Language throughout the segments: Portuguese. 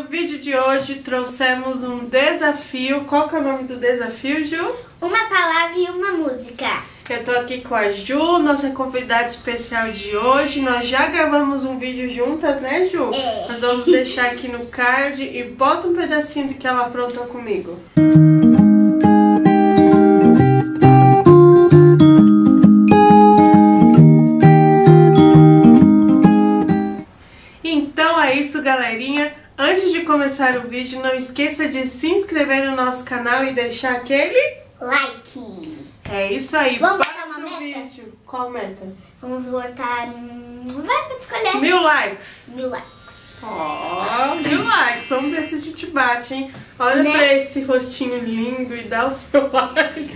vídeo de hoje trouxemos um desafio. Qual que é o nome do desafio, Ju? Uma palavra e uma música. Eu tô aqui com a Ju, nossa convidada especial de hoje. Nós já gravamos um vídeo juntas, né, Ju? É. Nós vamos deixar aqui no card e bota um pedacinho do que ela aprontou comigo. Então é isso, galerinha. Antes de começar o vídeo, não esqueça de se inscrever no nosso canal e deixar aquele Like. É isso aí. Vamos Bora botar uma pro meta? vídeo. Qual meta? Vamos botar Vai pra escolher. 1000 likes. 1000 likes. Ó, 1000 likes. Vamos ver se a gente bate, hein? Olha Né? pra esse rostinho lindo e dá o seu like.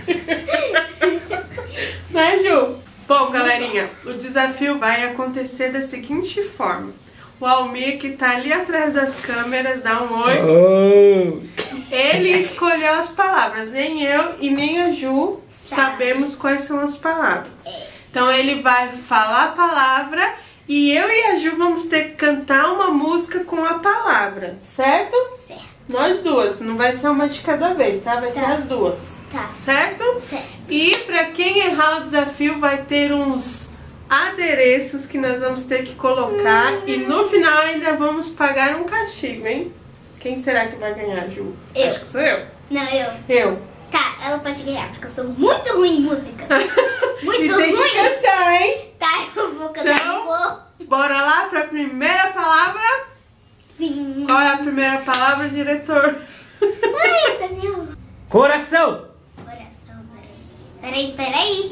Né, Ju? Bom, galerinha, o desafio vai acontecer da seguinte forma. O Almir, que tá ali atrás das câmeras, dá um oi. Ele escolheu as palavras. Nem eu e nem a Ju sabemos quais são as palavras. Então ele vai falar a palavra e eu e a Ju vamos ter que cantar uma música com a palavra, certo? Certo. Nós duas, não vai ser uma de cada vez, tá? Vai ser as duas. Tá. Certo? Certo. E pra quem errar o desafio vai ter uns adereços que nós vamos ter que colocar e no final ainda vamos pagar um castigo, hein? Quem será que vai ganhar, Ju? Eu. Acho que sou eu. Não, eu. Eu. Tá, ela pode ganhar, porque eu sou muito ruim em músicas. Muito E tem ruim. que cantar, hein? Tá, eu vou cantar. Então, bora lá pra primeira palavra. Sim. Qual é a primeira palavra, diretor? Ai, Daniel. Coração! Coração, peraí. Peraí.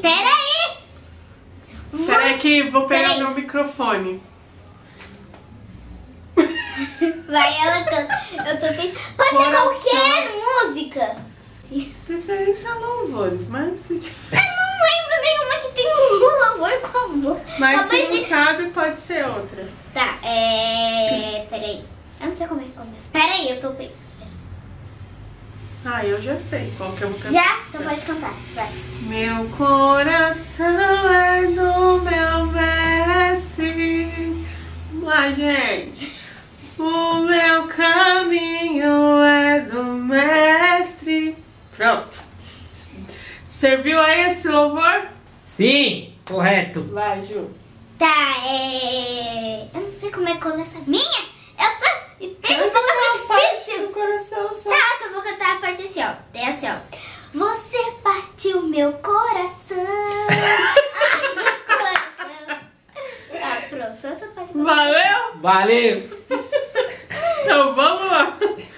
Peraí que vou pegar Peraí. meu microfone. Vai, ela canta. Eu tô pensando. Pode Coração. ser qualquer música. Preferência a louvores, mas... Eu não lembro nenhuma que tem um louvor com amor. Mas Talvez se não sabe, pode ser outra. Tá, peraí. Eu não sei como é que começa. Peraí, eu tô pensando. Ah, eu já sei qual que eu vou cantar. Já? Então pode cantar. Vai. Meu coração é do meu mestre. Vamos lá, gente. O meu caminho é do mestre. Pronto. Serviu aí esse louvor? Sim, correto. Vai, Ju. Tá, eu não sei como é que começa. Minha? Eu só. E pega palavra difícil. Do coração só. Tá, só vou cantar a parte assim, ó. É assim, ó. Você partiu meu coração. Ai, meu coração. Tá, pronto. Só essa parte. Valeu? Valeu! Então vamos lá.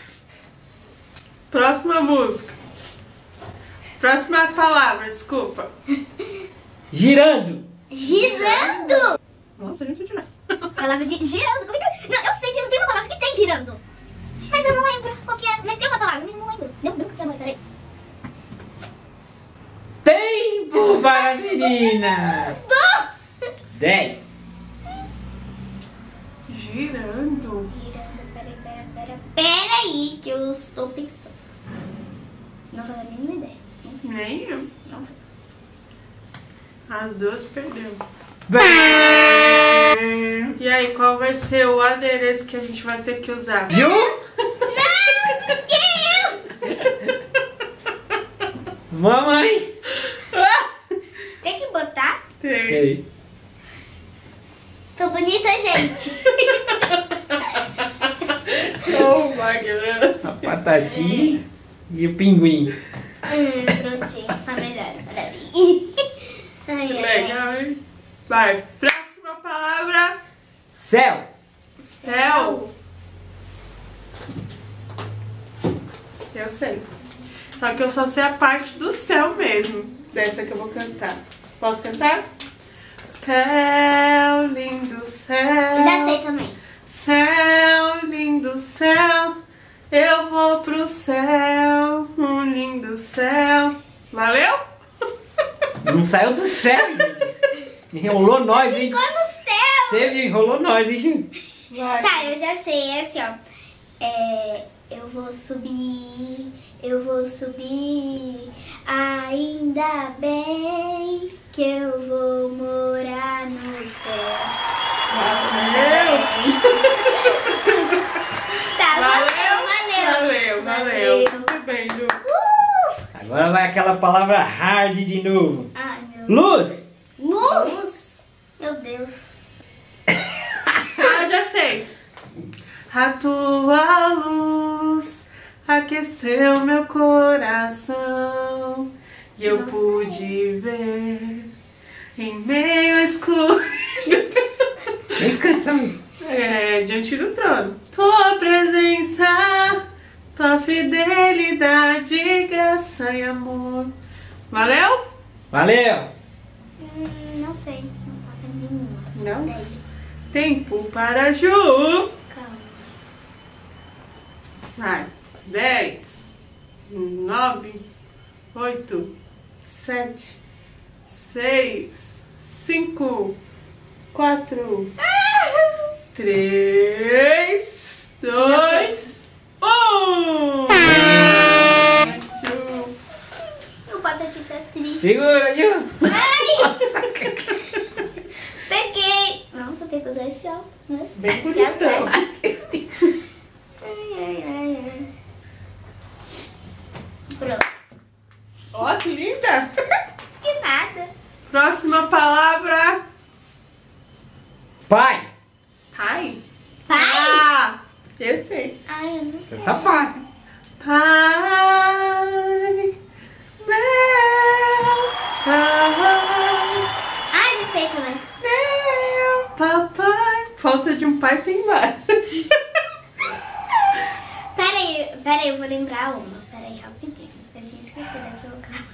Próxima música. Próxima palavra, desculpa. Girando! Girando. Nossa, a gente tivesse. Palavra de girando. Como é que... Não, eu sei que não tem uma palavra que tem girando. Mas eu não lembro qual que é. Mas tem uma palavra, mas eu não lembro. Não, que é, peraí. Tempo para a menina! 10. Girando. Girando, peraí, que eu estou pensando. Não faz a mínima ideia. Nem eu. Não sei. As duas perdeu. E aí, qual vai ser o adereço que a gente vai ter que usar? Ju? Mamãe! Tem que botar? Tem. Ei. Tô bonita, gente. Oh, my goodness. A batatinha e o pinguim. Prontinho, está melhor. Parabéns. Ai, Que ai. legal, hein? Vai, próxima palavra. Céu! Céu. Eu sei. Só que eu só sei a parte do céu mesmo. Dessa que eu vou cantar. Posso cantar? Céu, lindo céu. Já sei também. Céu, lindo céu. Eu vou pro céu. Um lindo céu. Valeu? Não saiu do céu! Enrolou nós, hein? Ficou no céu. Você enrolou nós, hein, Ju? Vai. Tá, eu já sei. É assim, ó. Eu vou subir. Ainda bem que eu vou morar no céu. Valeu! Tá, Valeu! Agora vai aquela palavra hard de novo. Ai, meu Luz! Luz! Meu Deus. Ah, já sei. A tua luz aqueceu meu coração e eu Não pude ver em meio à escuridão. Que canção? É, diante do trono. Tua presença, tua fidelidade, graça e amor. Valeu? Valeu! Não sei, não faço a mínima. Não? Ideia. Tempo para Ju. Calma. Vai. 10, 9, 8, 7, 6, 5, 4, 3, 2, 1. Meu Patati tá triste. Segura, Ju! Peguei. Nossa, tem que usar esse óculos mesmo. Bem Já bonitão. sai. Ai. Pronto. Ó, que linda. Que nada. Próxima palavra. Pai! Pai. Pai? Ah, eu sei. Ai, eu não sei. Tá fácil. Pai, meu pai, Ai, já sei também. meu papai. Falta de um pai tem vários. Peraí, eu vou lembrar uma. Peraí, rapidinho. Eu tinha esquecido aqui o carro.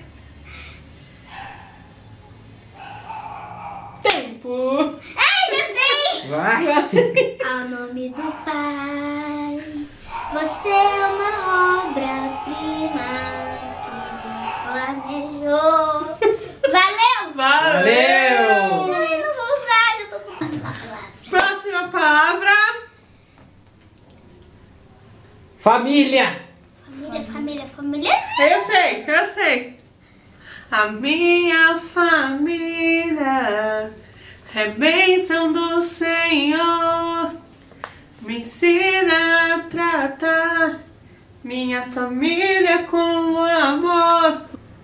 Tempo. Ai, já sei! Vai! Ao nome do Pai, você é uma obra-prima que Deus planejou. Valeu! Valeu. Ai, não vou usar, já tô com próxima palavra. Próxima palavra. Família! Família. Eu sei. A minha família é bênção do Senhor. Me ensina a tratar minha família com amor.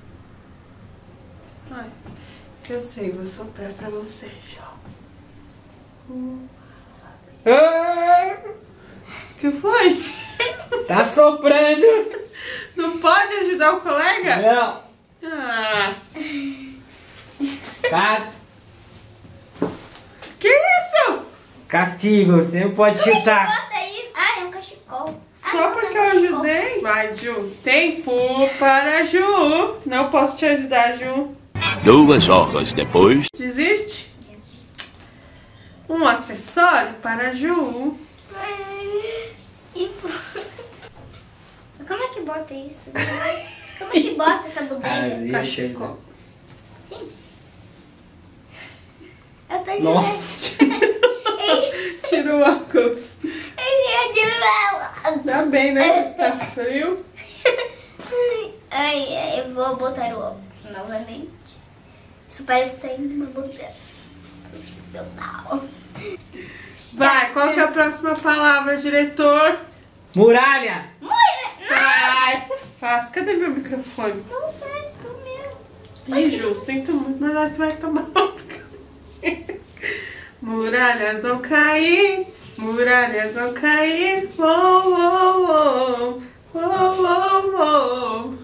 Ai, eu sei, vou soprar pra você, João. Ah, Que foi? tá soprando! Não pode ajudar o colega? Não! Ah, Tá. que isso? Castigo, você não pode chutar. Bota aí. Ah, é um cachecol. Só porque eu ajudei? Vai, Ju. Tempo para Ju. Não posso te ajudar, Ju. 2 horas depois. Desiste? Um acessório para Ju. Como é que bota isso? Como é que bota essa bodega? Cachecol. Gente. Eu tô de Nossa! Tira o óculos. Tá bem, né? Tá frio. Ai, eu vou botar o óculos novamente. Isso parece sair de uma bodega profissional. Vai, qual que é a próxima palavra, diretor? Muralha! Ah, essa é fácil. Cadê meu microfone? Não sei, sumiu. Ih, Ju, sinto muito, mas você vai tomar outro. Muralhas vão cair, muralhas vão cair. Oh, oh, oh, oh, oh, oh.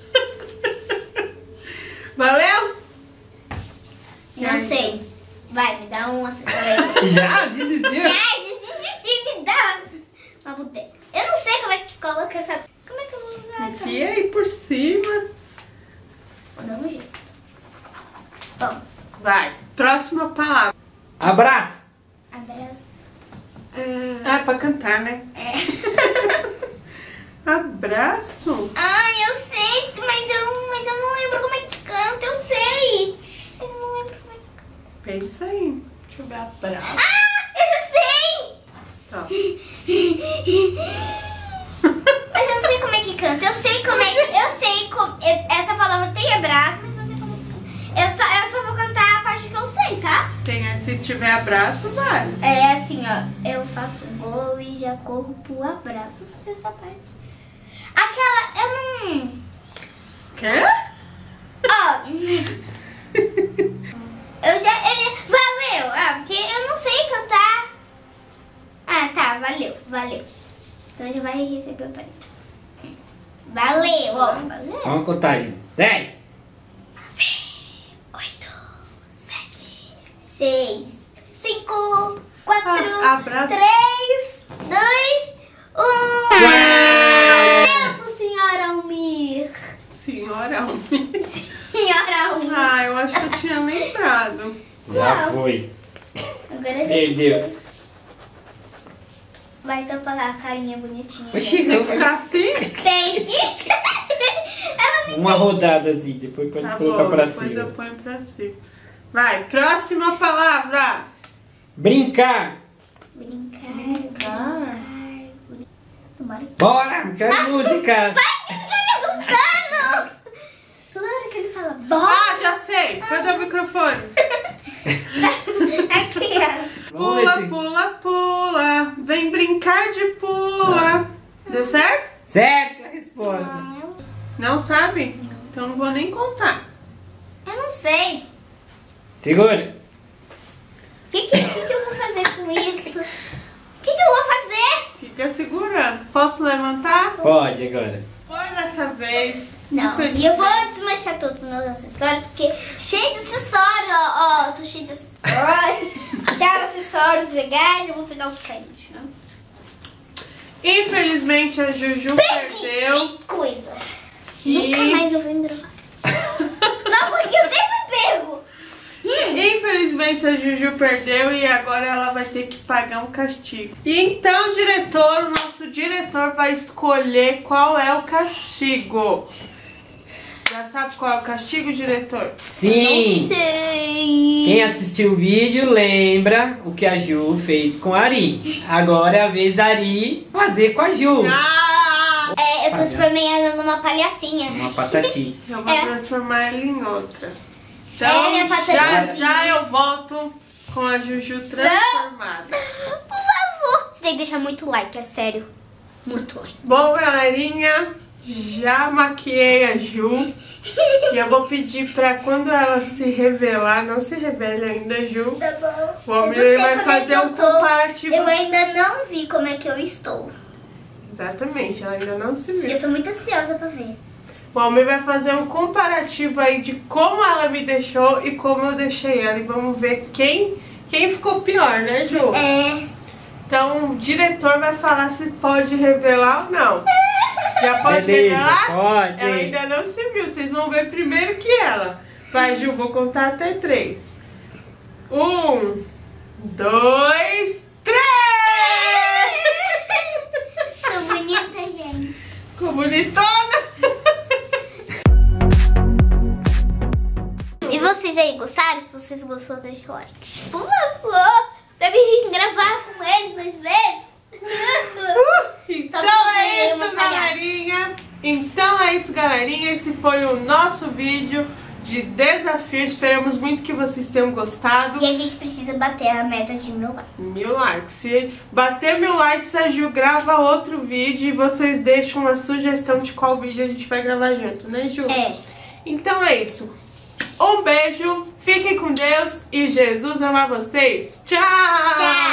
Valeu? Não sei. Vai, me dá um acessório aí. Já? Desistiu? Desisti, me dá uma bodega. Eu não sei como é que coloca essa... Como é que eu vou usar? Então? Enfia aí por cima. Vou dar um jeito. Bom, Vai, próxima palavra. Abraço! abraço. Ah, pra cantar, né? É. Abraço? Ai, eu sei, mas eu não lembro como é que canta. Eu sei, mas eu não lembro como é que canta. Pensa aí. Deixa eu ver. Abraço. Ah, eu já sei! Tá. Mas eu não sei como é que canta. Eu sei como é que... Essa palavra tem abraço, mas eu não sei como é que canta. Eu só vou cantar a parte que eu sei, tá? Se tiver abraço, vale. É assim, ó. Eu faço gol e já corro pro abraço. Só sei essa parte. Aquela... Eu Quê? Ó. Valeu! Ah, porque eu não sei cantar. Ah, tá, valeu. Então já vai receber o prêmio. Valeu! Ó, valeu. Vamos a contagem. 10. 8, 7, 6, 5, 4, abraço. 3, 2, 1. Tempo, senhora Almir. Senhora Almir. Senhora Almir. Ah, eu acho que eu tinha lembrado. Já foi. Agora Perdeu. vai tampar a carinha bonitinha. Oxi, Tem que ficar assim? Tem que. Ela nem uma rodada assim, depois pode Tá colocar bom, pra depois eu cima. ponho pra cima. Vai, próxima palavra. Brincar. Brincar. Tomara que. Bora, quero música. Vai, fica me assustando! Toda hora que ele fala, bora! Ah, já sei. Cadê o microfone? Aqui, ó. Vamos ver Pula, se- pula, pula. Vem brincar de pula. Deu certo? Certo a resposta. Não sabe? Então não vou nem contar. Eu não sei. Segura. O que eu vou fazer com isso? O que eu vou fazer? Fica segurando. Posso levantar? Pode agora. Foi dessa vez. Não, e eu vou desmanchar todos os meus acessórios, porque cheio de acessórios, ó, tô cheio de acessórios. Já acessórios legais, eu vou pegar o que cai no chão. Infelizmente a Juju perdeu. Que coisa. E Nunca mais eu vou gravar. Só porque eu sempre pego. infelizmente a Juju perdeu e agora ela vai ter que pagar um castigo. E então, diretor, o nosso diretor vai escolher qual é o castigo. Já sabe qual é o castigo, diretor? Sim. Sei. Quem assistiu o vídeo lembra o que a Ju fez com a Ari. Agora é a vez da Ari fazer com a Ju. Ah! É, eu transformei ela numa palhacinha. Uma patati. Eu vou transformar ela em outra. Então, É, minha patati. já eu volto com a Juju transformada. Por favor. Você tem que deixar muito like, é sério. Muito like. Bom, galerinha, já maquiei a Ju. E eu vou pedir pra quando ela se revelar, não se revele ainda, Ju. Tá bom. O Almir vai fazer um comparativo. Eu ainda não vi como é que eu estou. Exatamente, ela ainda não se viu. Eu tô muito ansiosa pra ver. O Almir vai fazer um comparativo aí de como ela me deixou e como eu deixei ela. E vamos ver quem ficou pior, né, Ju? É. Então o diretor vai falar se pode revelar ou não. Já pode Beleza, revelar? pode. Ela ainda não se viu, vocês vão ver primeiro que ela. Vai, Ju, vou contar até 3. 1, 2, 3! Tô bonita, gente. Ficou bonitona? E vocês aí gostaram? Se vocês gostaram, deixa o like. Por favor, pra mim vir gravar com eles mais vezes. Então pra é fazer isso, uma palhaça. galerinha. Então é isso, galerinha. Esse foi o nosso vídeo de desafio. Esperamos muito que vocês tenham gostado. E a gente precisa bater a meta de 1000 likes. 1000 likes. Se bater 1000 likes, a Ju grava outro vídeo e vocês deixam uma sugestão de qual vídeo a gente vai gravar junto, né, Ju? É. Então é isso. Um beijo, fiquem com Deus e Jesus ama vocês. Tchau! Tchau!